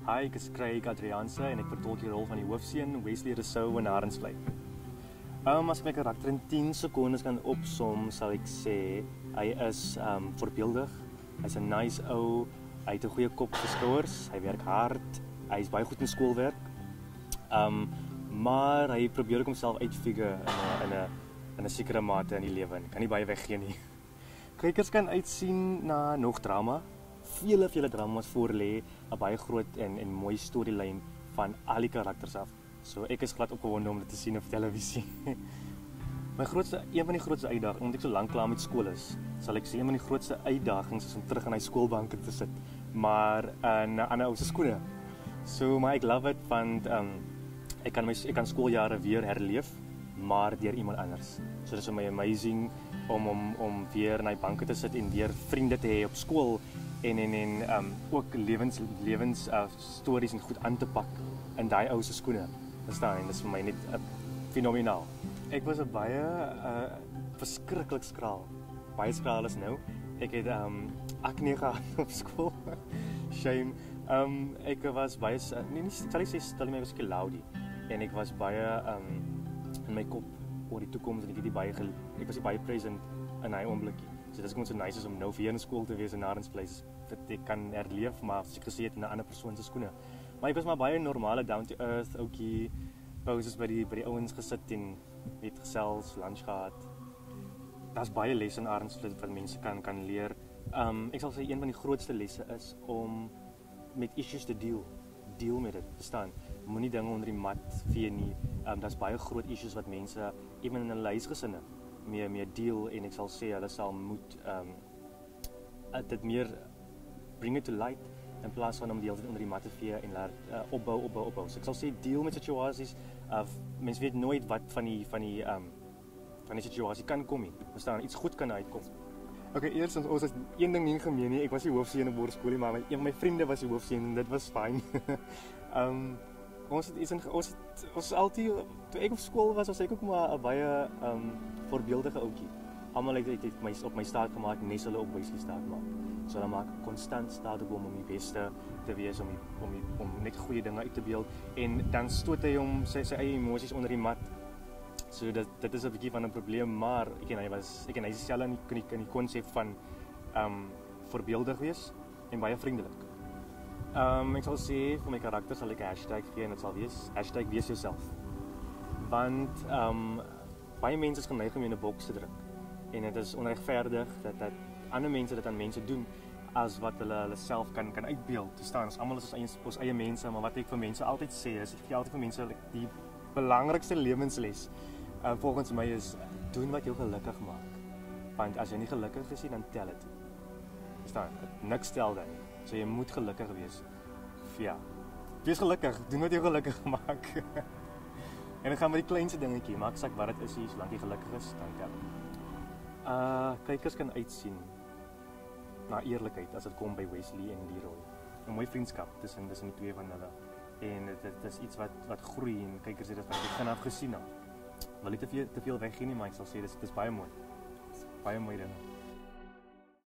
Hi, ek is Craig Adriaanse en ek vertolk die rol van die hoofseun Wesley Rousseau in Arensvlei. As ek my karakter in 10 sekondes kan opsom, sal ek sê hy is voorbeeldig. Hy's 'n nice ou, hy het 'n goeie kop vir skouers, hy werk hard, hy is baie goed in skoolwerk. Maar hy probeer ook homself uitfigure in 'n sekere mate in die lewe. Kan nie baie weggee nie. Kykers kan uitsien na nog drama. Vele dramas voorlê, 'n baie groot en mooi storielyn van al die karakters af. So ek is glad opgewonde om dit te sien op televisie. Een van die grootste uitdagings, omdat ek so lank klaar met skool is, sal ek sê een van die grootste uitdagings is om terug in my skoolbanke te sit, maar in 'n ander ou se skoene. So maar ek love it want ek kan skooljare weer herleef, maar deur iemand anders. So dit is vir my amazing om weer in my banke te sit en weer vriende te hê op skool en ook lewens stories en goed aan te pak in daai ou se skoene. Verstaan, en dit is vir my net fenomenaal. Ek was 'n baie verskriklik skraal. Baie skraal is nou. Ek het acne gehad op skool. Shame. Ek was baie sal ek sê stel my was ek loudie en ek was baie in my kop oor die toekoms en ek was nie baie present in hy oombliekie. So dit is gewoon so nice is om nou weer in skool te wees in Arensvlei. Ek kan herleef, maar as ek gesê het in 'n ander persoon se skoene. Maar ek was maar baie normale down to earth, ouetjie, pauses by die ouens gesit en het gesels, lunch gehad. Daar's baie lesse in Arensvlei wat mense kan leer. Ek sal sê een van die grootste lesse is om met issues te deel met dit, verstaan? Moenie dinge onder die mat vee nie. Daar's baie groot issues wat mense ewen in hulle huisgesinne mee deel en ek sal sê hulle sal moet dit meer bring it to light in plaas van om die hele tyd onder die mat te vee en laat opbou. So ek sal sê deel met situasies. Mense weet nooit wat van die situasie kan kom nie. Verstaan, iets goed kan uitkom. Okay, eerstens ons het een ding nie gemeen nie. Ek was die hoofseun op hoërskool, maar een van my vriende was die hoofseun en dit was fyn. Ons altyd toe ek op skool was ek ook maar 'n baie voorbeeldige ouetjie. Almal het op my staat gemaak, nes hulle op Wesley staat maak. So hulle maak konstant staat op om die beste te wees, om net goeie dinge uit te beeld en dan stoot hy hom sy eie emosies onder die mat. So dit is 'n bietjie van 'n probleem, maar ek en hy is dieselfde in die konsep van voorbeeldig wees en baie vriendelik. Ek sal sê vir my karakter sal ek 'n hashtag gee en dit sal wees #weesjouself. Want baie mense is geneig om in 'n boks te druk en dit is onregverdig dat ander mense dit aan mense doen as wat hulle self kan uitbeeld. Te staan ons almal is ons eie mense, maar wat ek vir mense altyd sê is ek gee altyd vir mense die belangrikste lewensles volgens my is doen wat jou gelukkig maak. Want as jy nie gelukkig is nie, dan tel dit. Verstaan? Niks tel dan nie. So jy moet gelukkig wees. Ja. Wees gelukkig, doen wat jou gelukkig maak. En dan gaan met die kleinste dingetjie, maak saak wat dit is, solank jy gelukkig is, dan tel dit. Kykers kan uitsien na eerlikheid as dit kom by Wesley en Leroy. 'n Mooi vriendskap tussen die twee van hulle. En dit is iets wat groei en kykers het dit van die begin af gesien. Wil nie te veel weggee nie, maar ek sal sê dit is baie mooi. Baie mooi dinge.